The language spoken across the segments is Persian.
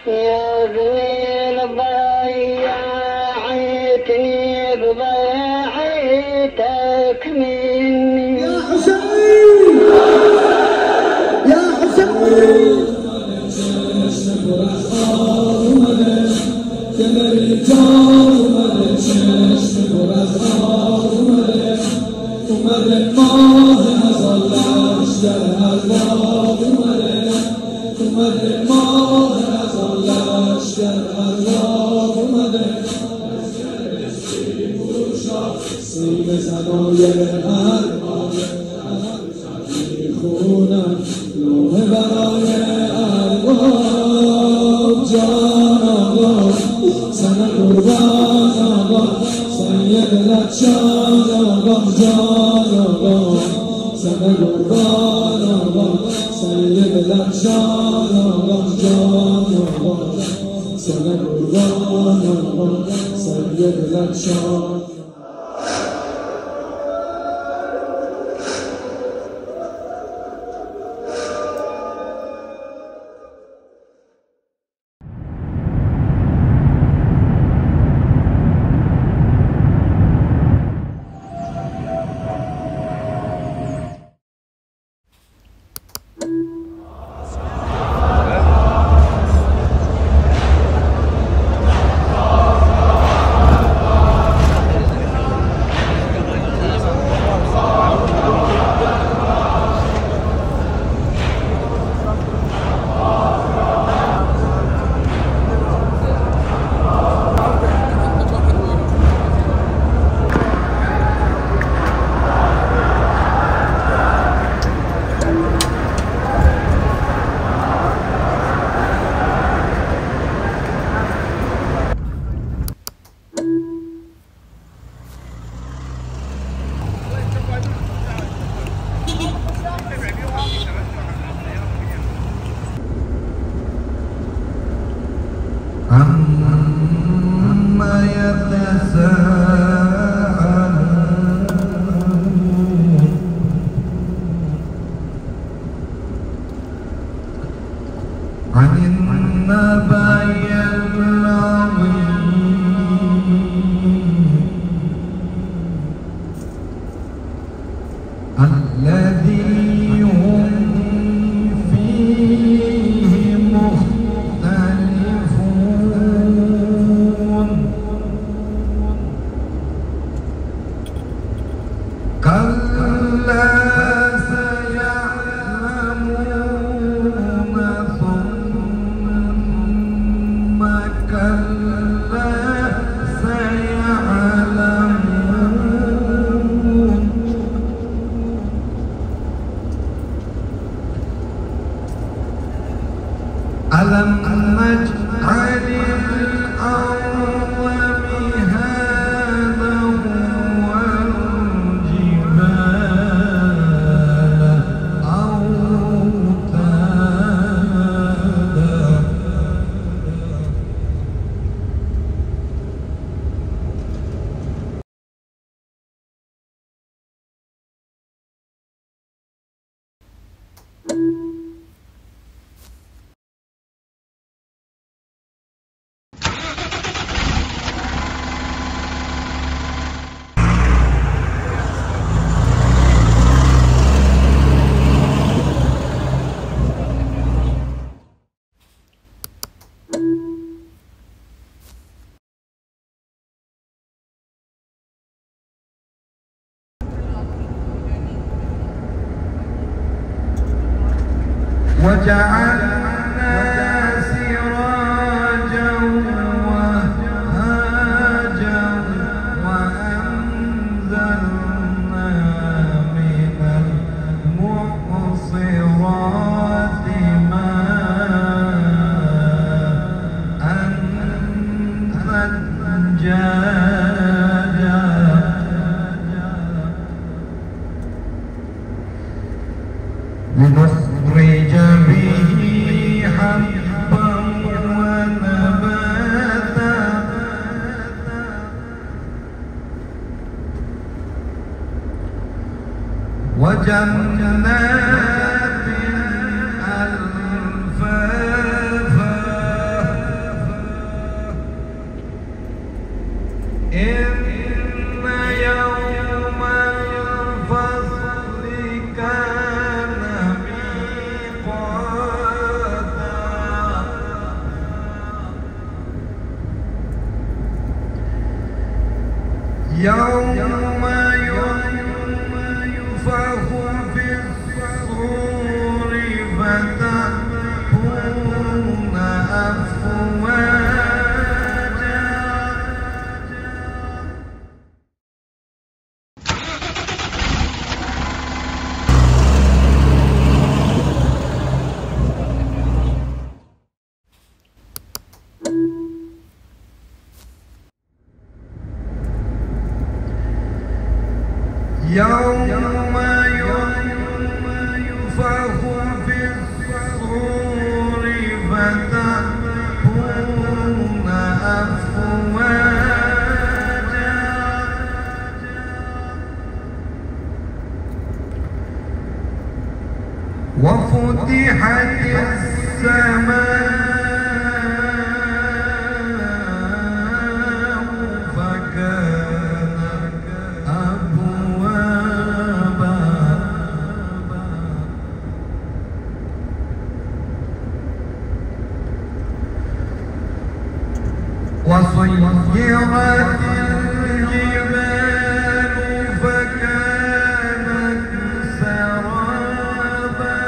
يا ذي ضيعتني بضيعتك مني يا حسين يا حسين وجعلنا سراجا وهاجا وأنزلنا من المعصرات ماء ثجاجا لنخرج به حبا ونباتا وجنات ألفافا يوم ينفخ في الصور فتأتون أفواجا وفتحت السماء فكانت أبوابا وسيرت الجبال فكانت سرابا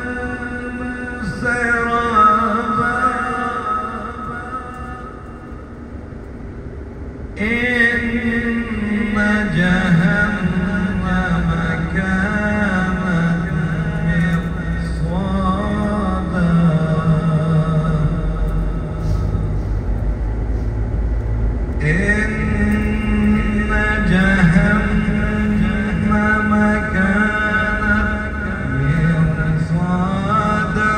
إن جهنم كانت مرصادا إن جهنم كانت مرصادا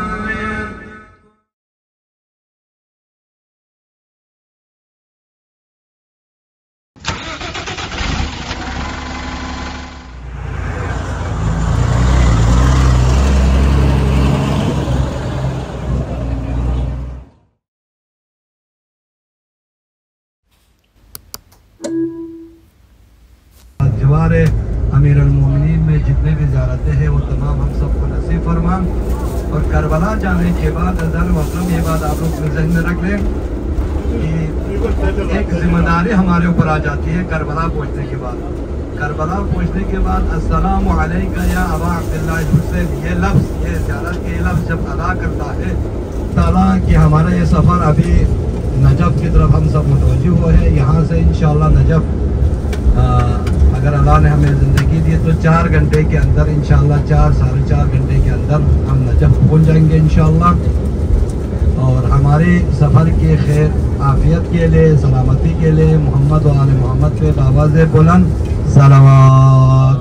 جوار امیر المومنین میں جتنے بھی زیارتیں ہیں وہ تمام ہم سب کو نصیب فرما، اور کربلا جانے کے بعد ازل وقم یہ بات آپ لوگ اپنے ذہن میں رکھ لیں کہ ایک ذمہ داری ہمارے اوپر آ جاتی ہے کربلا پہنچنے کے بعد۔ کربلا پہنچنے کے بعد السلام علیکہ یا ابا عبداللہ الحسین، یہ لفظ، یہ زیارت کے لفظ جب ادا کرتا ہے تعالیٰ کہ ہمارا یہ سفر ابھی نجف کی طرف ہم سب متوجہ ہوئے ہیں، یہاں سے انشاءاللہ نجف اگر اللہ نے ہمیں زندگی دی تو 4 گھنٹے کے اندر انشاءاللہ 4-4.5 گھنٹے کے اندر ہم نجف پہنچ جائیں گے انشاءاللہ، اور ہمارے سفر کے خیر عافیت کے لیے، سلامتی کے لیے محمد و آل محمد پہ بآواز بلند صلوات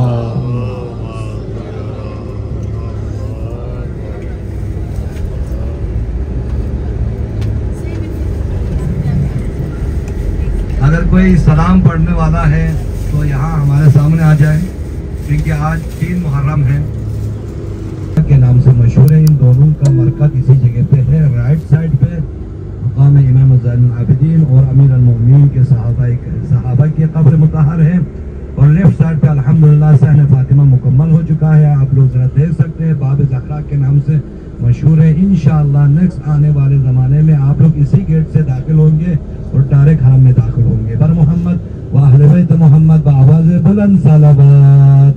اگر کوئی سلام پڑھنے والا ہے تو یہاں ہمارے سامنے آ جائے، کیونکہ آج 3 محرم ہے کے نام سے مشہور ہے۔ ان دونوں کا مرکز اسی جگہ پہ ہے، رائٹ سائڈ پہ مقام امام زین العابدین اور امیر المومنین کے صحابہ کی قبر مطہر ہے، اور لیفٹ سائڈ پہ الحمدللہ صحن فاطمہ مکمل ہو چکا ہے، آپ لوگ ذرا دیکھ سکتے ہیں، باب زہرا کے نام سے مشہور ہے۔ انشاءاللہ نیکسٹ آنے والے زمانے میں آپ لوگ اسی گیٹ سے داخل ہوں گے اور ڈائریکٹ حرم میں داخل ہوں گے۔ بر محمد و اہل بیت محمد بآواز بلند صلوات۔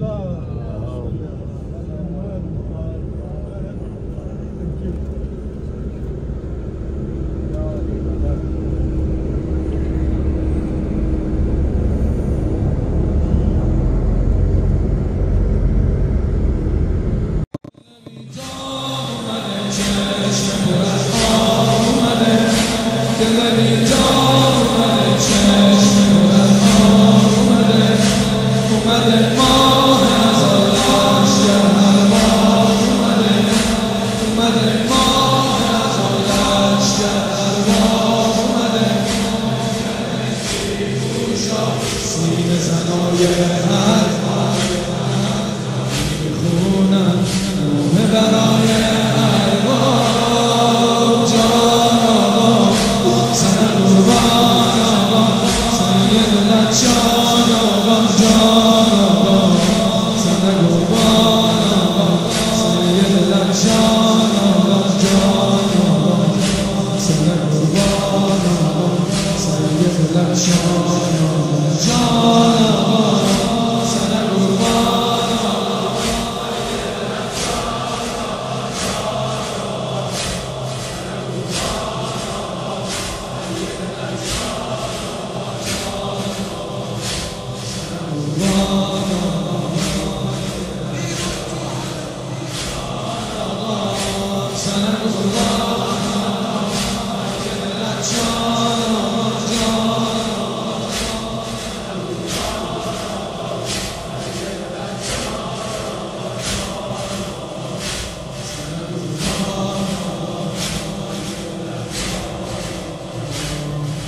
Sana kurban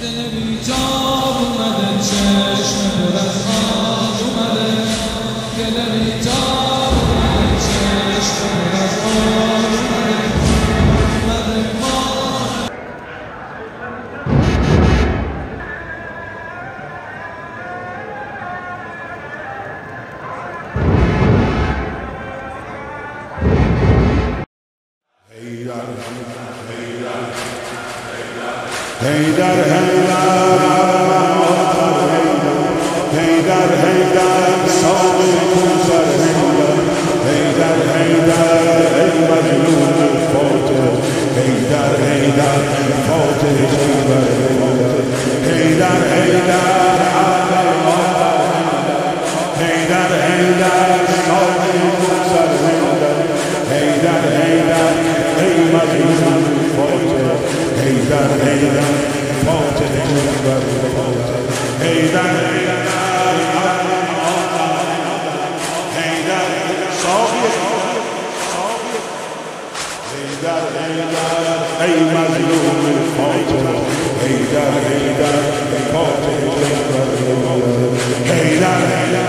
دل بیجاب اومده چشم پر از آب اومده دل بیجاب اومده چشم پر از آب اومده ما هیدر هیدر هیدر ساقی کوثر هیدر هیدر ای مجنون فاتح هیدر هیدر فاتح هیدر هیدر هیدر هیدر ساقی کوثر هیدر هیدر ای مجنون فاتح هیدر هیدر فاتح هیدر هیدر ساقی هیدر هیدر ای مظلوم فاتح هیدر هیدر فاتح هیدر هیدر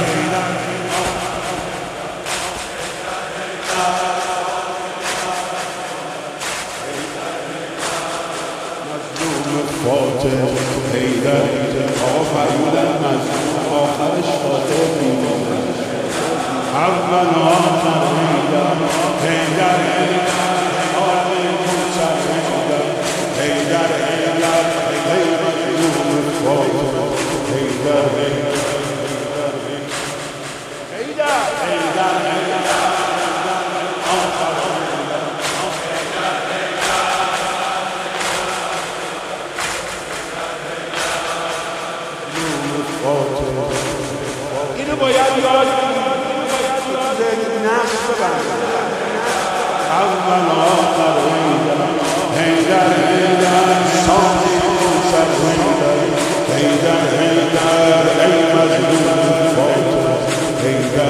فاتح هیدر آفریدن مظلوم آخرش فاتح میمونه اول آخر هیدر هیدر آقای کوثر هیدر هیدر ای مظلوم فاتح هیدر هیدر اینو باید یاد نقش ببند اول آخر هیدر هیدر ساقی کوثر هیدر هیدر ای مظلوم فاتح هیدر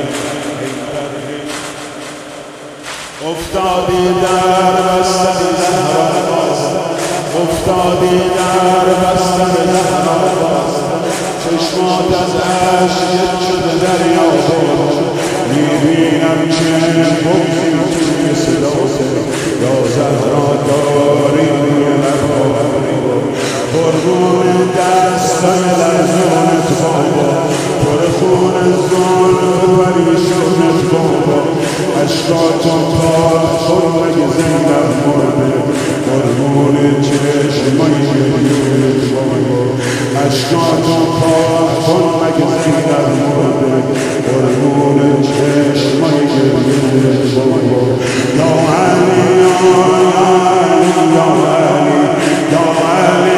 افتادی در بستر زهرا افتادی در بستر زهرا چشمات از عشق یک شده دریا میبینم که بگیم توی صدات یا زهرا داری روی لبها قربون دستای لرزونت بابا پر خون زلف پریشونت بابا اشکاتون پاک خود مگه زینب مرده قربون چشمای گریونت بابا اشکاتون پاک خود مگه زینب مرده قربون چشمای گریونت بابا یا علی یا علی یا علی یا علی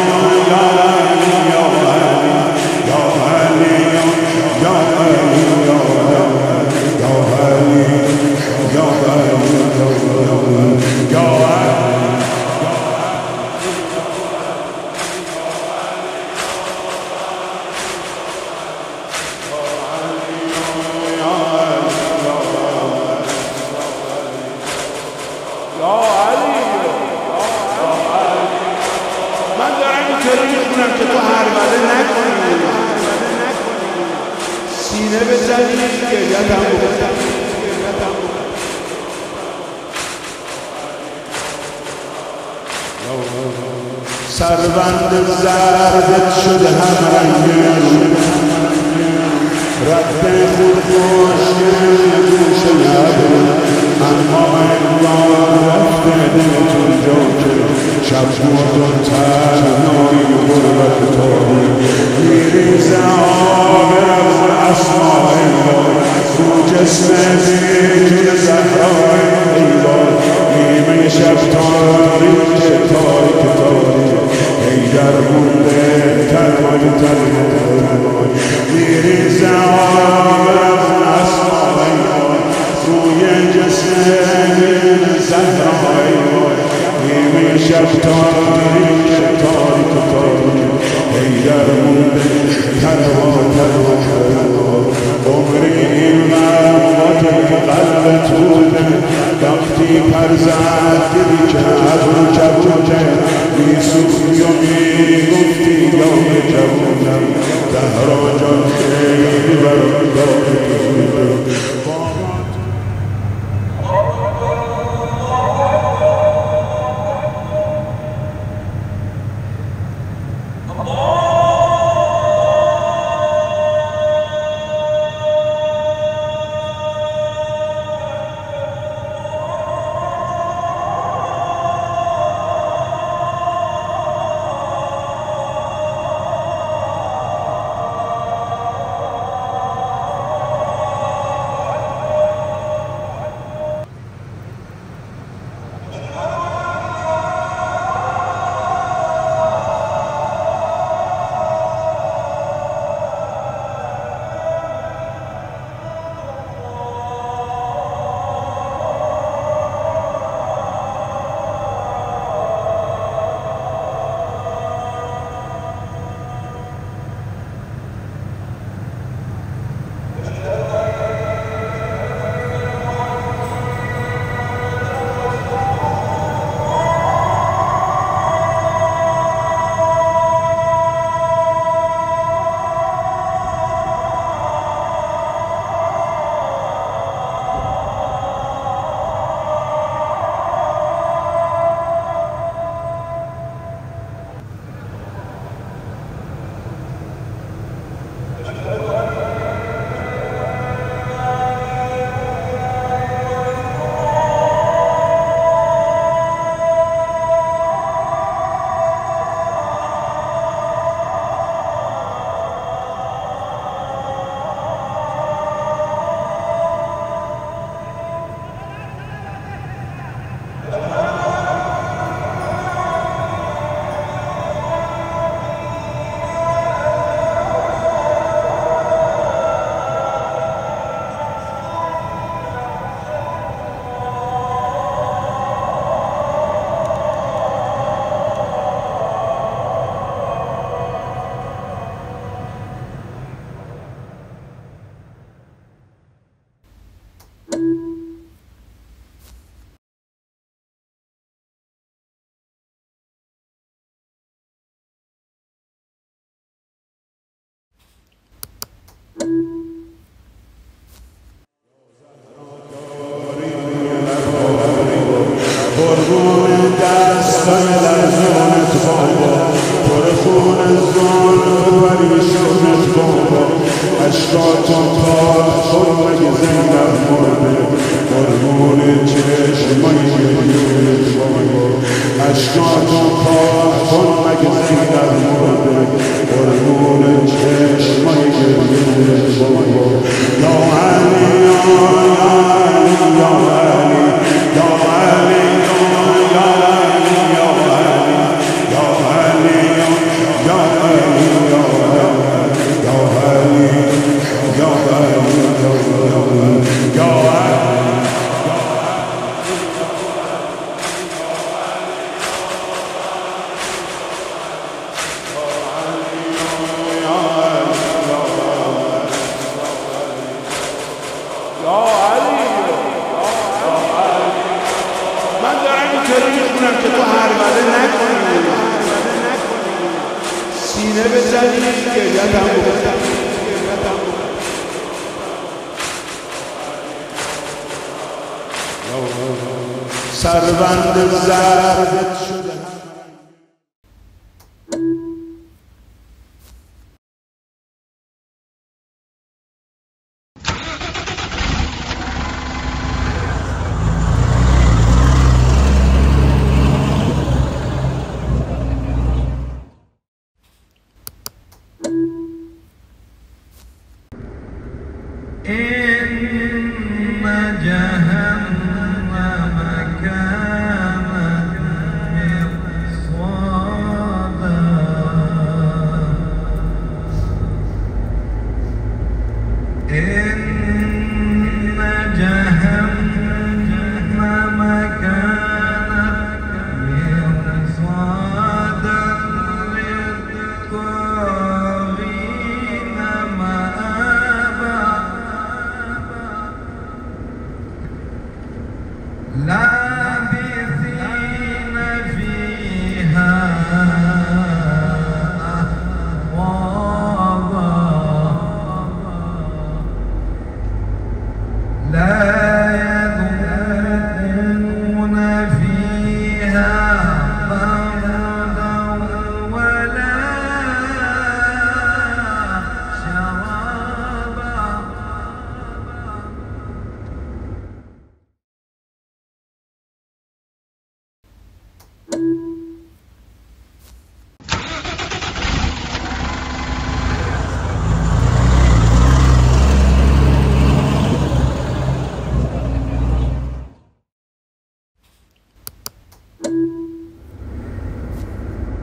من دارم اینطوری میخونم که تو هربله نکنی سینه بزنی گریت هم بکنم سربند زردت شده هم رنگه رد خود خوشگل گوش نبه اما انگار رفته دلتون جا که شب موتون تنهایی غربت تاری میریزه آب رفت اسماء انگار تو جسم جون زهرای انگار نیمه شب تاریک تاریک هیدر مونده تنهای میریزه آب رفت اسماء انگار روی جسم زهرای نیمه شب تاریک هیدر مونده تنها عمری این مرمات قلبت بوده وقتی پر زد دیدی که ابرو کبوده میسوزی و قربون دستای لرزونت بابا، پر خون ظلم پریشونت بابا، اشکاتون پاک کن مگه زینب مرده، قربون چشمای گریونت بابا، اشکاتون پاک کن مگه زینب مرده، قربون چشمای گریونت بابا. یا علی یا علی یا علی یا علی که تو هربله نکنی، سینه بزنی گریت هم بکنی. سربند زردت شده إن جهنم كانت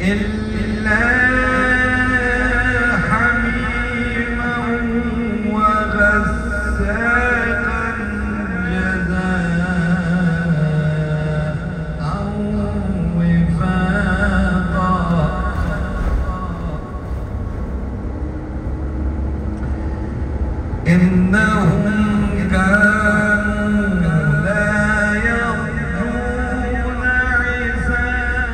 إلا حميما وغساقا جزاء وفاقا إنهم كانوا لا يرجون حسابا.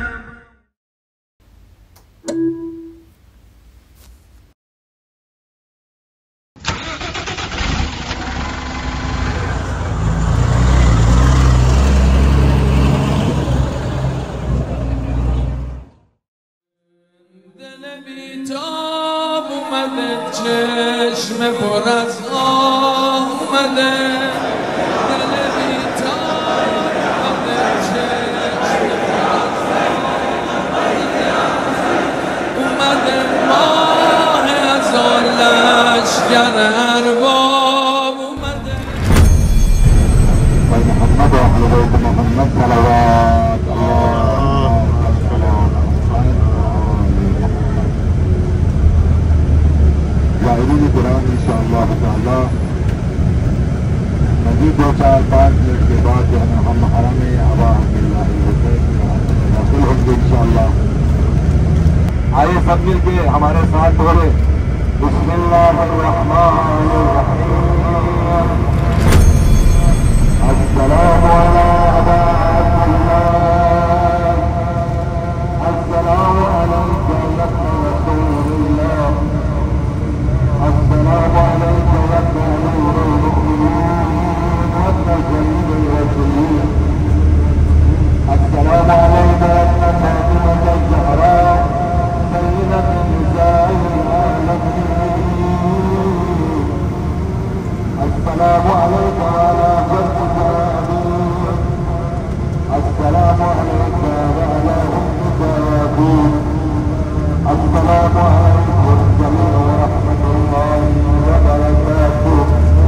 دل بیتاب اومده چشم پر از آه اومده دل بیتاب اومده چشم پر از اومده ماه هزار لشگر ارباب اومده محمد و اهل بیت محمد صلوات زائرین قرآن انشاءاللہ تعالی مزید 2-4-5 منٹ کے بعد جو ہے ہم حرم ابا عبداللہ حسین داخل ہوں گے انشاءاللہ. آئیے سب مل کے ہمارے ساتھ بولے بسم اللہ الرحمن الرحیم. السلام علی ابا عبداللہ السلام علیک یا رسول اللہ السلام عليك يا نور المؤمنين وابن سيد الرسولين السلام عليك يا فاطمة الزهراء سيدة نساء العالمين السلام عليك وعلى جدك أبيك السلام عليك وعلى أمك وأبيك السلام عليكم جميعا ورحمة الله وبركاته.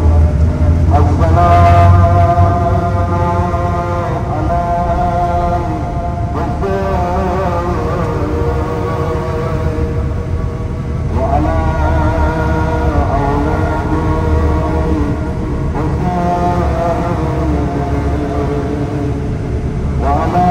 السلام على حسين وعلى أولاد حسين وعلى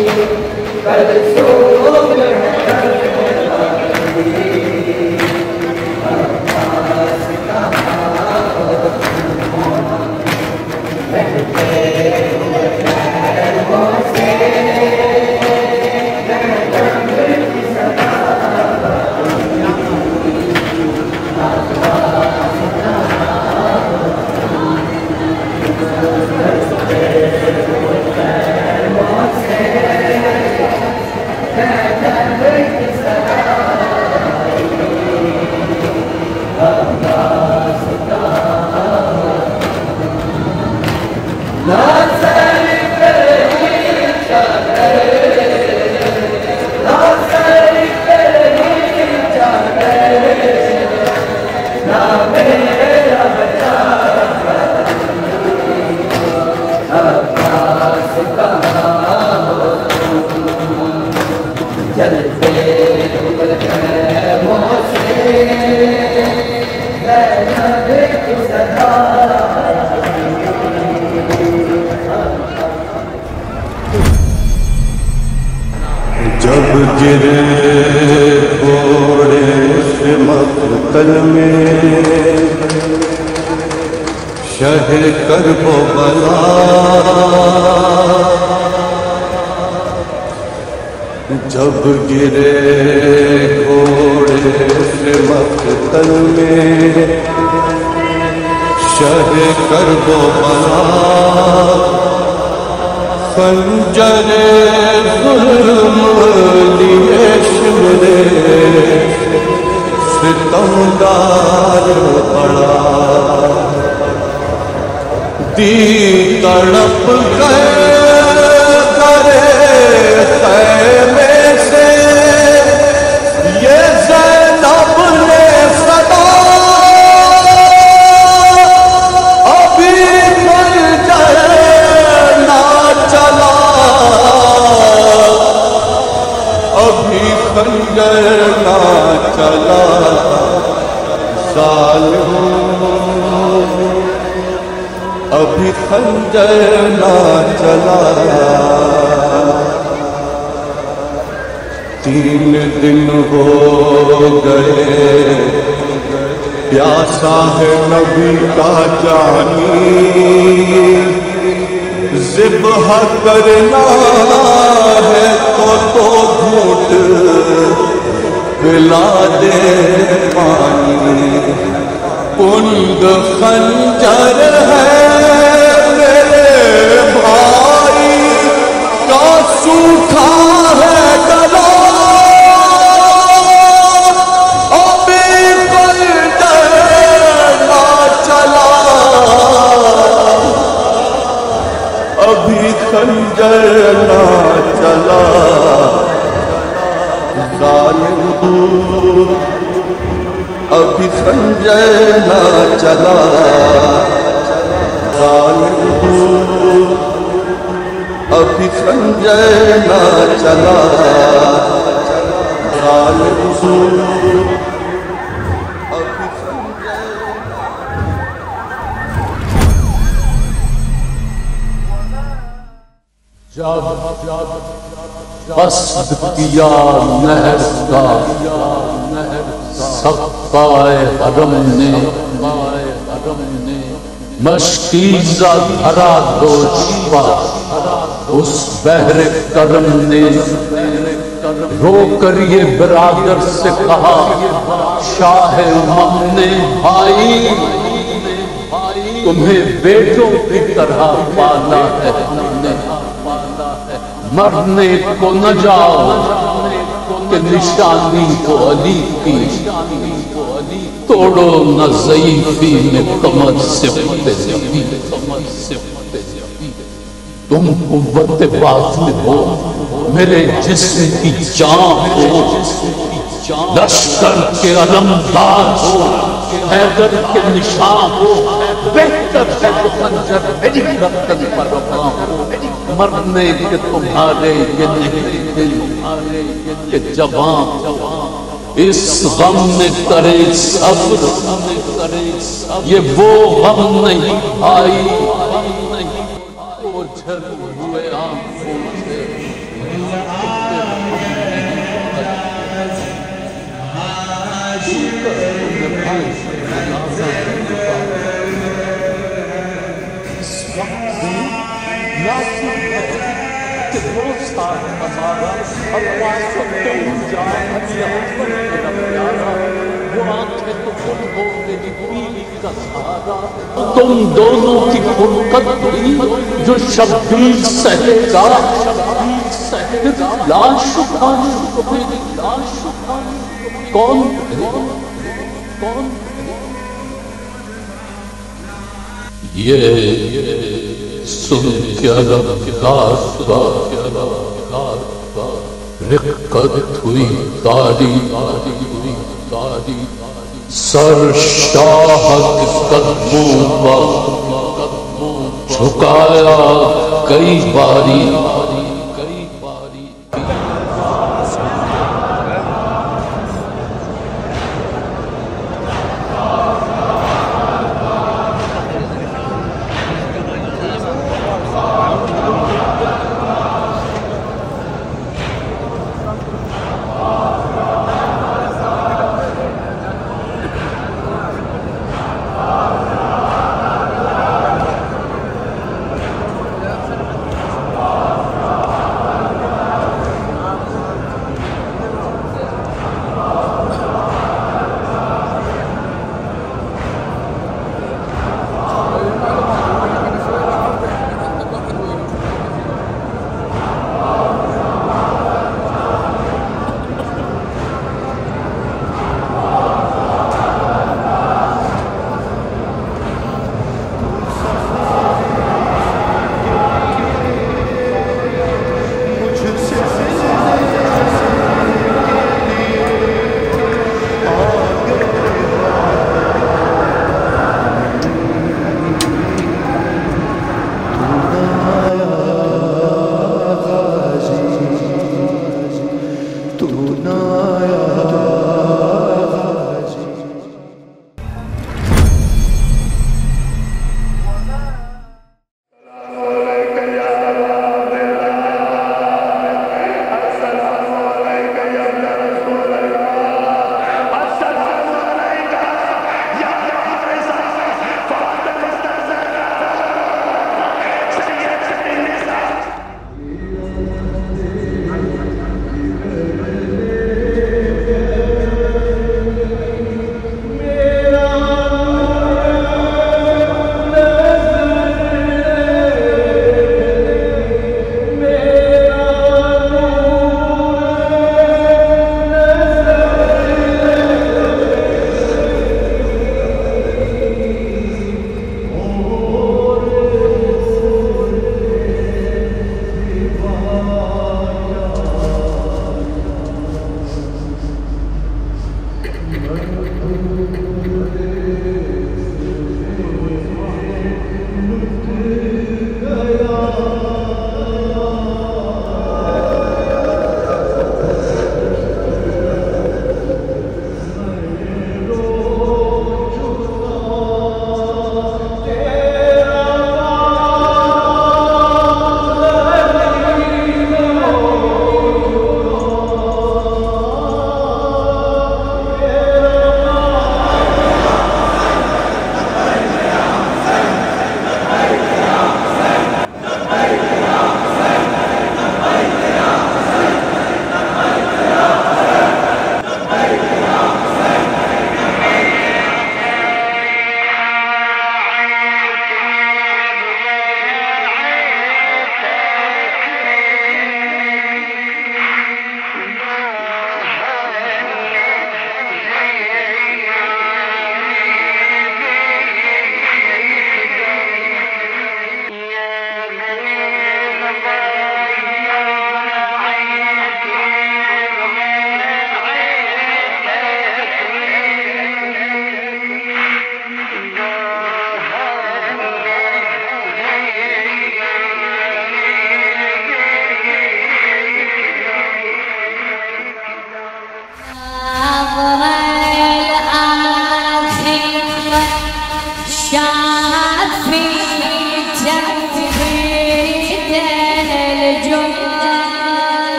جب گرے گھوڑے سے مقتل میں شہ کرب و بلا، جب گرے گھوڑے سے مقتل میں شہ کرب و بلا، خنجر ظلم لیے شمرے ستمگار پڑا، دی تڑپ گئے کرے خیمے سے یہ زینب نے صدا، ابھی خنجر نہ چلا، ابھی خنجر نہ چلا، ظالم ابھی خنجر نہ چلا، 3 دن ہو گئے پیاسا ہے نبی کا جانی، ذبح کرنا ہے تو گھونٹ پلا دے پانی، کند خنجر ہے میرے بھائی کا سوکھا ہے گلا، ابھی خنجر نہ چلا، ابھی خنجر نہ چلا، ظالم ابھی خنجر نہ چلا، ظالم ابھی خنجر نہ چلا، ظالم ابھی خنجر۔ جب قصد کیا نہر کا سقائے حرم نے، مشکیزہ دھرا دوشوا اس بحر کرم نے، رو کر یہ برادر سے کہا شاہ امم نے، بھائی تمہیں بیٹوں کی طرح پالا ہے ہم نے، مرنے کو نہ جاؤ کہ نشانی کو علی کی، توڑو نہ ضعیفی میں کمر سفت زبی، تم قوت باطن ہو میرے جسم کی جان ہو، لشکر کے علمدار ہو، حیدر کے نشان ہو، بہتر ہے تو خنجر میری گردن پر رواں ہو، مرنے کے تمہارے یہ نہیں دل کہ جوان، اس غم میں کرے صبر، یہ وہ غم نہیں آئی، اوجھل ہوئے آنکھوں سے ہمارا اللہ سب تو جان میرا پیارا وہ آنکھیں تو کن ہو میری بیوی کا سہارا تم دونوں کی فرقت ہوئی جو شبیر سہے گا لاش اٹھانے میری لاش اٹھانے کون یہ سن کے رقت ہوئی تاری سر شاہ قدموں پر جھکایا کئی باری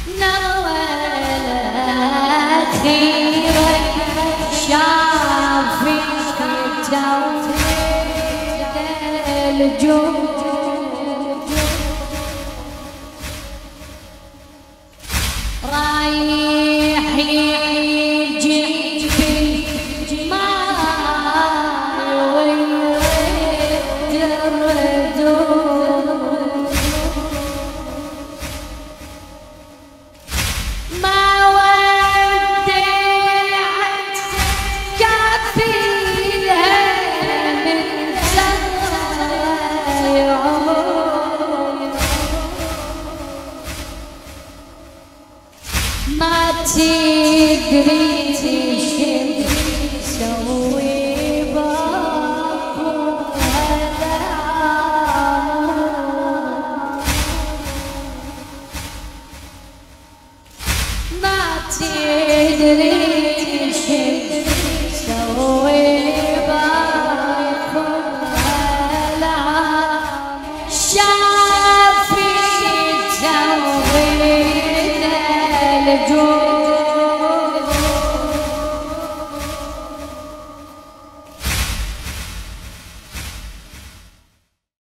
نوى أخيرا شافي توحيد الجود رايح يجيب الجمال ويرد الردود ما ودعت كفيلها من سرايعهم ما تدري تسوي بابها ما تدري تسوي بابها شافي توحيد الجود